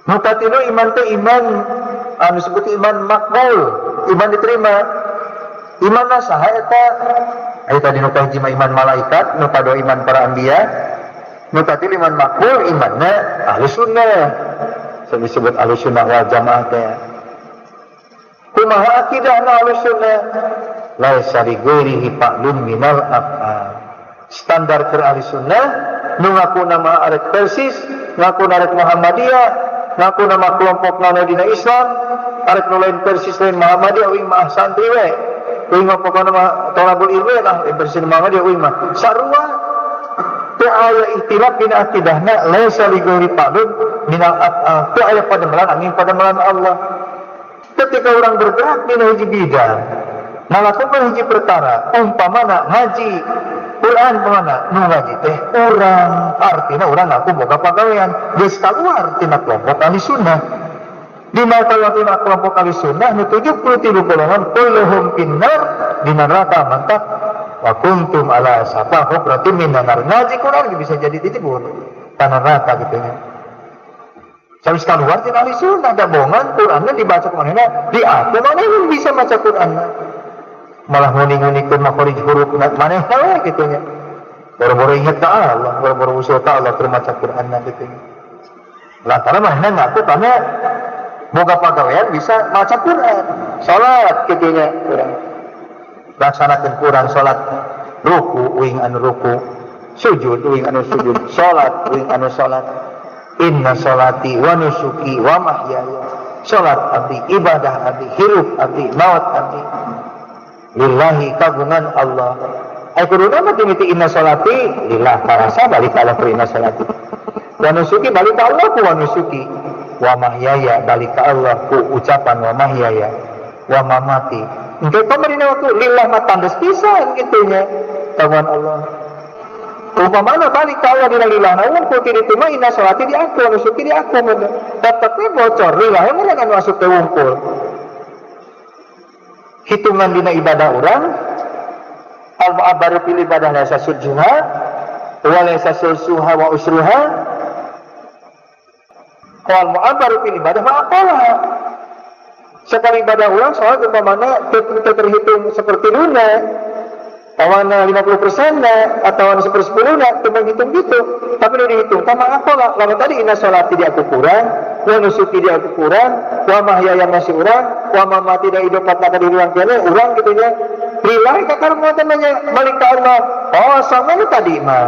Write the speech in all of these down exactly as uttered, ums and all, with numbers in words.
Nu katilu iman teh iman anu disebut iman makbul, iman diterima. Iman saha eta? Aya tadi nu kahiji mah iman malaikat, nu kadua iman para anbiya, nu katilu iman makbul, imanna ahli sunnah. Saya disebut ahli sunnah wal jamaah teh. Kumaha akidahna ahli sunnah? Laisa li ghairihi fa'lun minal af'al. Standar keur ahli sunnah nu ngaku nama arek persis, ngaku arek Muhammadiyah, ngaku nama kelompok nana dina Islam, arek nu lain persis lain Muhammadiyah uing mah santri we. Uing mah pokona mah tolabul ilmu lah persis Muhammadiyah uing mah sarua. Teu aya ikhtilaf dina akidahna laisa li ghairi fa'lun minal af'al. Teu aya pademelan angin pademelan Allah. Ketika orang bergerak dina hiji bidang, ngalakukan hiji perkara, umpamana ngaji Quran pemana nu ngaji teh urang, artina urang ngaku boga pagawean geus kaluar tina kelompok ahli sunnah. Dina kaluar tina kelompok ahli sunnah nu tujuh puluh tiga golongan kulluhum finnar dina neraka mantap wa kuntum ala safa hukratin minan nar. Ngaji Quran bisa jadi titipun tanah neraka gitu nya. Sampai keluar tina ahli sunnah ada bohongan Qurannya dibaca kemana di aku mana yang bisa baca Qurannya malah nguning-nguningkeun makhrij huruf maneh wae kitu nya. Boro-boro inget ka Allah, boro-boro usul ka Allah keur maca Qur'anna kitu nya. Lantaran maneh ngaku kana boga pagawean bisa maca Qur'an, salat kitu nya urang. Laksanakeun Qur'an salat ruku uing anu ruku, sujud uing anu sujud, salat uing anu salat. Inna salati wa nusuki wa mahyaya. Salat abdi, ibadah abdi, hirup abdi, maut abdi. Lillahi kagungan Allah. Ai kuduna mah timiti inna salati lillah parasa balik ka Allah ku inna salati. Wa nusuki balik ka Allah ku wa nusuki. Wa mahyaya balik ka Allah ku ucapan wa mahyaya. Wa mamati. Engke pamarina waktu lillah mah tandes pisan kitu nya. Kagungan Allah. Umpamana balik ka Allah dina lillah na wong ku kitu mah inna salati di aku wa nusuki di aku mah. Tetep bocor lillah mah anu masuk ke wungkul. Hitungan dina ibadah orang al-mu'abbaru fil ibadah laisa sujjuha wa laisa sulsuha wa usruha wal mu'abbaru fil ibadah ma'apalah. Sekali ibadah orang salat umpamana terhitung seperti luna tawana lima puluh persen na atau sepersepuluh na teu menghitung gitu tapi nu dihitung ka ma'apalah. Lamun tadi inna salati di aku kurang wa nusuki di aku kurang wa mahyaya masih urang wa mamati da hidup patna di ruang kene urang kitu nya lillahi ka karma namanya balik ka Allah. Oh sama nu tadi mah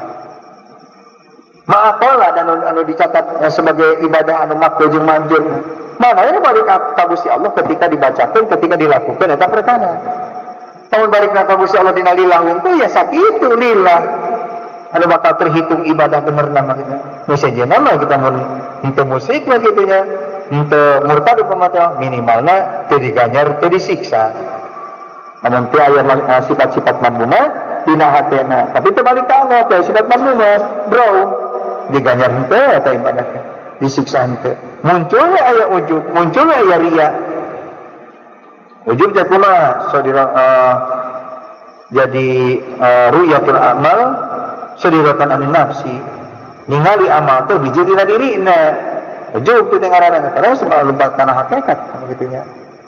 ma'apalah dan anu, anu dicatat ya, sebagai ibadah anu makruh jeung manjur mana ya balik ka Gusti Allah ketika dibacakeun ketika dilakukan eta perkara. Tahun balik ka Gusti Allah dina lillah itu ya sakitu lillah anu bakal terhitung ibadah bener nama kita. Nu sejenna mah kita mun henteu musik mah kitu nya, henteu murtad upamana minimalna teu diganyar, teu disiksa. Namun teu aya sifat-sifat mamuna dina hatena, tapi teu balik ka Allah teh sifat mamuna, bro. Diganyar henteu eta ibadahna, disiksa henteu. Munculnya aya ujub, munculnya aya riya. Ujub teh kumaha? Sadira uh, jadi uh, ru'yatul amal sadiratan anin nafsi. Ningali amal teh biji dina dirina. Ujub teh ngaranna terus lumpat kana hakikat kitu nya.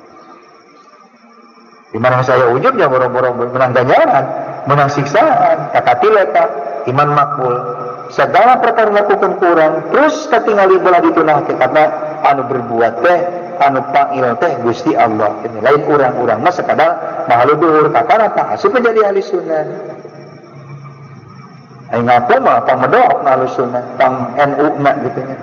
Di mana saya ujub ya boro-boro menang ganjaran, menang siksaan, kakatilu eta iman makbul. Segala perkara lakukan kurang terus katingali bola dituna hakikatna anu berbuat teh anu pangil teh Gusti Allah. Ini lain urang-urang mah sekadar mahalu dhuwur kakana tah asup jadi ahli sunnah. Ai ngaku mah pamedok na ahli sunnah, pang N U na gitu nya.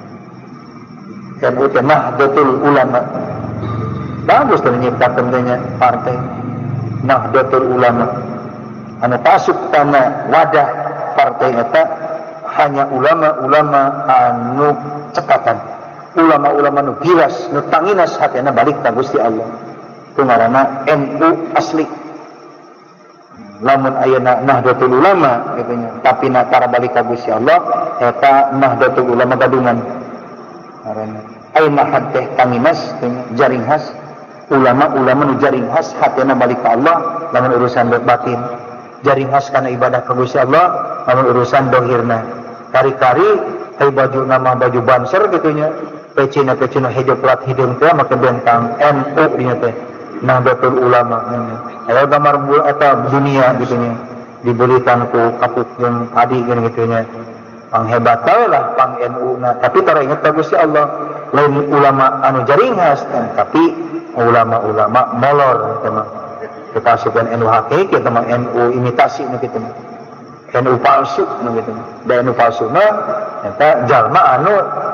N U teh Nahdlatul Ulama. Bagus teh nyiptakeun teh nya partai Nahdlatul Ulama. Anu pasuk kana wadah partai eta hanya ulama-ulama anu cekatan, ulama-ulama nu giras, nu tanginas hatena balik ka Gusti Allah. Itu ngaranna N U asli. Lamun ayeuna Nahdlatul Ulama gitu nya, tapi na tara balik ka Gusti Allah eta Nahdlatul Ulama gadungan. Ngaranna ayeuna hate tanginas jaring khas, ulama-ulama nu jaring khas hatena balik ka Allah lamun urusan batin. Jaring khas kana ibadah ka Gusti Allah lamun urusan dohirna. Kari-kari ai baju nama baju banser gitu nya pecina-pecina hidup pelat hidung teh maka bentang N U dinya teh Nahdlatul Ulama. Aya gambar bul eta dunia gitu nya. Diberikan ku kapuk jeung padi gitu nya. Pang hebat lah pang N U na, tapi tara ingat Gusti Allah lain ulama anu jaringas kan, tapi ulama-ulama molor gitu mah. Kita asupan N U hakiki kita mah N U imitasi gitu mah. N U palsu gitu. Da N U palsu mah eta jalma anu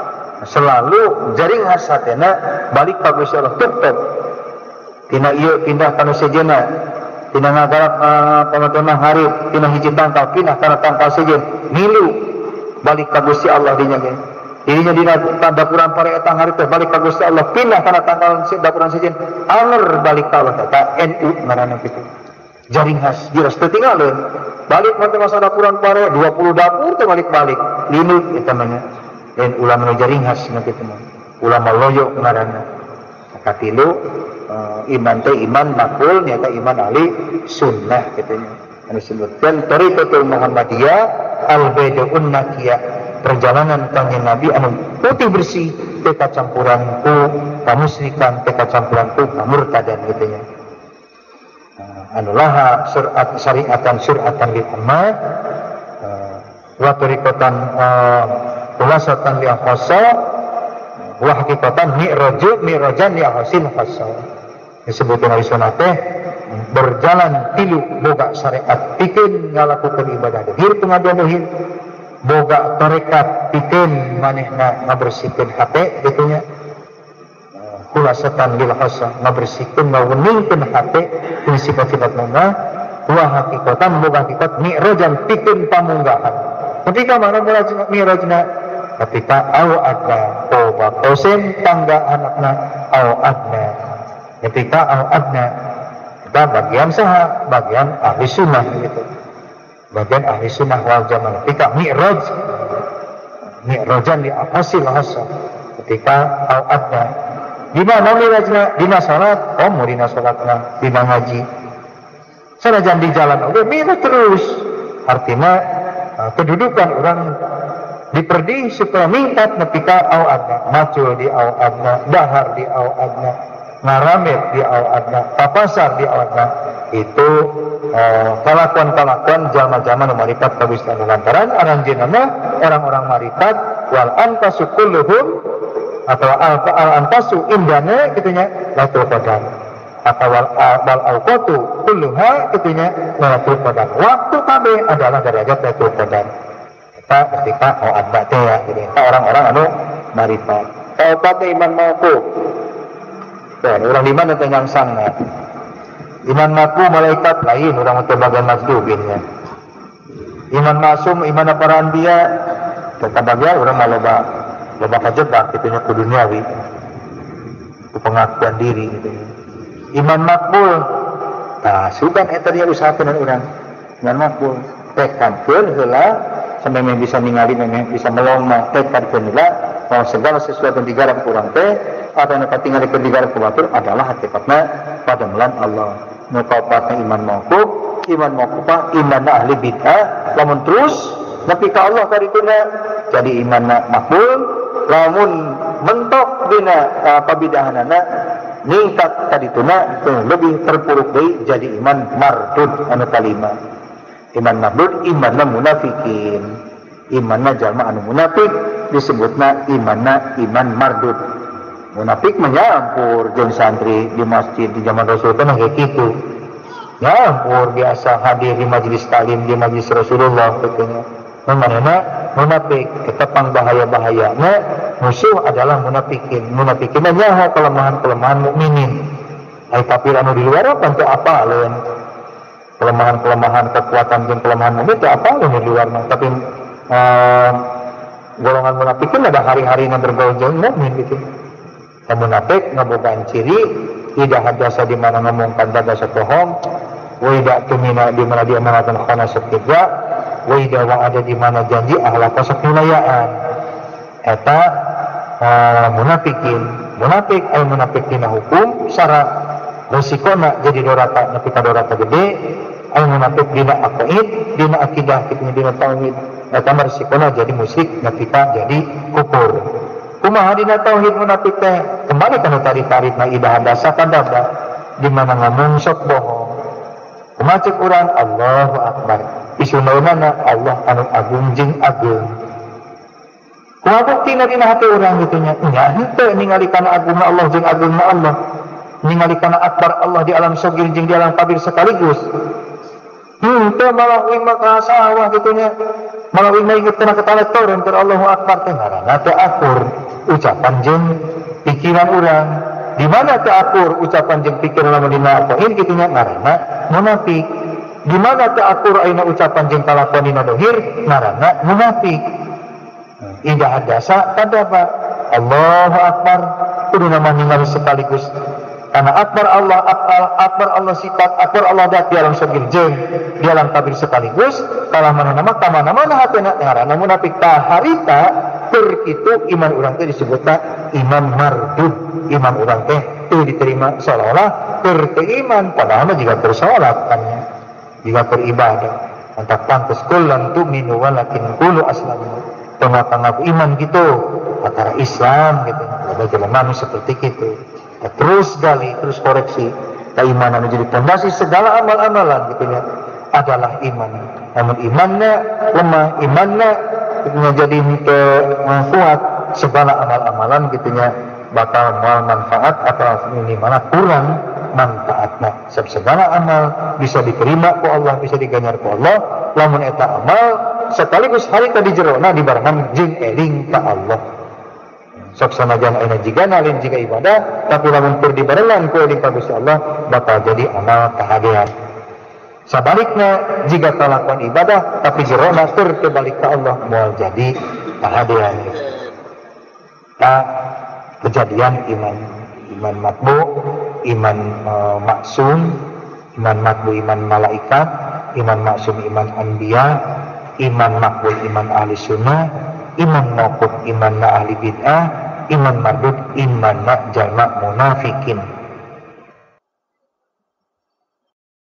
selalu jaring hasatena balik ka Gusti Allah tetep tina ieu pindah kana sejenna tina ngagarap uh, pamatenah harip tina hiji tangkal pindah kana tangkal sejen milu balik ka Gusti Allah dinya ge dirinya dina dapuran pare eta harip teh balik ka Gusti Allah pindah kana tangkal dapuran sejen anger balik ka Allah eta N U ngaranna kitu jaring khas jelas teu tinggalin balik mah masa dapuran pare dua puluh dapur teh balik-balik linut eta mah dan ulama nu jaring khas kitu mah ulama loyo ngaranna katilu uh, iman teh iman makul nyata iman ahli sunnah kitu nya anu disebutkeun tariqatul Muhammadiyah al-baidaun naqiyah perjalanan kanjeng Nabi anu putih bersih teu kacampuran ku kamusyrikan teu kacampuran ku kamurtadan kitu nya uh, anu laha syariat syariatan syariatan lil ummah uh, wa tariqatan uh, kulasatan li akhasa wa hakikatan mi'raju mi'rajan li akhasin khasa disebutkan dari sunnah teh berjalan tilu boga syariat pikeun ngalakukeun ibadah dahir pengaduan dahir boga tarekat pikeun manehna ngabersihkeun hate kitu nya kulasatan lil khasa ngabersihkeun ngaweningkeun hate tina sifat-sifat munggah wa hakikatan boga hakikat mi'rajan pikeun pamunggahan ketika mana mulai mi'rajna ketika au adna toba kosen tangga anakna au adna ketika au adna kita bagian saha bagian ahli sunnah gitu bagian ahli sunnah wal jamaah ketika mi'raj mi'rajan li afasil hasa ketika au adna di mana mi'rajna dina salat oh mau dina salatna dina ngaji sanajan di jalan oke mi'raj terus artinya uh, kedudukan orang diperdi supaya mingkat nepika au adna macul di au adna dahar di au adna ngaramet di au adna papasar di au adna itu uh, kalakuan-kalakuan jama-jama nu maripat ka Gusti Allah lantaran aranjeunna orang-orang maripat wal anfasu kulluhum atau al anfasu indana kitu nya latul qadar atau wal bal auqatu kulluha kitu nya latul qadar waktu kabeh adalah derajat latul qadar ketika au adna teh ya jadi orang-orang anu marifat au pate iman mauquf dan orang di mana teh nyangsangna iman maquf malaikat lain orang teh bagian masdubinnya iman masum iman para anbiya tetap bagian orang maloba loba kajebak kitu nya ku duniawi ku pengakuan diri gitu iman makbul tah sugan eta dia usahakeun urang iman makbul tekankeun heula sampai memang bisa ningali memang bisa melongma tekadkeun heula bahwa segala sesuatu yang digarap kurang teh atau yang ketinggalan ke digarap kubatur adalah hakikatna pada melan Allah mukapatna iman mauquf iman mauqufah iman ahli bid'ah lamun terus nepi ka Allah karituna jadi iman makbul lamun mentok dina pabidahanana ningkat karituna itu lebih terpuruk deui jadi iman mardud anu kalima iman mardud imanna munafikin imanna jalma anu munafik disebutna imanna iman mardud munafik mah nyampur jeung santri di masjid di zaman Rasul teh kayak kitu nyampur biasa hadir di majelis taklim di majelis Rasulullah katanya manehna munafik ketepang bahaya-bahayana musuh adalah munafikin munafikin nyaho kelemahan-kelemahan mukminin ai kafir anu di luar apa teu apaleun kelemahan-kelemahan kekuatan dan kelemahan mukmin teu apaleun di luar mah tapi um, golongan munafikin ada hari-hari yang bergaul jeung mukmin gitu munafik ngabogaan ciri tidak hadasa di mana ngomongkan daga satohom wa ida tumina di mana dia mengatakan khana sekidra wa ida wa ada di mana janji akhlak sakmulayaan eta uh, munafikin munafik ay munafik dina hukum syarat resikona jadi dorata nepi ka dorata gede ay munafik dina aqaid dina akidah kitu dina tauhid eta resikona jadi musyrik nepi ka jadi kufur kumaha dina tauhid munafik teh kembali kana tarik-tarik na ibadah dasa kadada di mana ngomong sok bohong kumaha cek urang Allahu akbar isunaunana Allah anu agung jeung agung kumaha buktina dina hati urang kitu nya nya henteu ningali kana agungna Allah jeung agungna Allah ningali kana akbar Allah di alam sogir jeung di alam kabir sekaligus henteu malah uing maka sawah kitu nya malah uing inget kana ketaletoran keur Allahu akbar teh ngaranna teu akur ucapan jeung pikiran urang di mana teu akur ucapan jeung pikiran lamun dina poin kitu nya ngaranna munafik di mana teu akur ayeuna ucapan jeung kalakuan dina dohir ngaranna munafik indah dasa kadapa Allahu akbar kudu nama ningali sekaligus karena akbar Allah akbar Allah sifat akbar Allah dat di alam sogir jeung di alam kabir sekaligus kalah mana nama ka mana-mana hatena ngaranna munafik tah harita keur kitu iman urang teh disebutna iman mardud iman urang teh teu diterima seolah-olah keur teu iman padahal mah jiga keur salat kan jiga keur ibadah mantap pantes kullan tu'minu walakin qulu aslamu tengah ngaku iman gitu antara Islam gitu ada jelema seperti itu ya, terus gali terus koreksi keimanan menjadi pondasi segala amal-amalan gitu ya adalah iman namun imannya lemah imannya menjadi kuat segala amal-amalan gitu ya bakal mual manfaat atau minimal kurang manfaatnya sebab segala amal bisa diterima ku Allah bisa diganjar ku Allah lamun eta amal sekaligus hari tadi jerona dibarengan jeung eling ka Allah sok sanajan ayeuna jiga nalin jiga ibadah tapi lamun keur dibarengan ku eling ka Gusti Allah bakal jadi amal kahadean sabalikna jiga kalakuan ibadah tapi jerona keur teu balik ka Allah moal jadi kahadean ta kejadian iman iman matbu iman e, maksum iman matbu iman malaikat iman maksum iman anbiya iman makbul iman ahli sunnah iman mauquf iman na ahli bid'ah iman mardud iman na jalma munafikin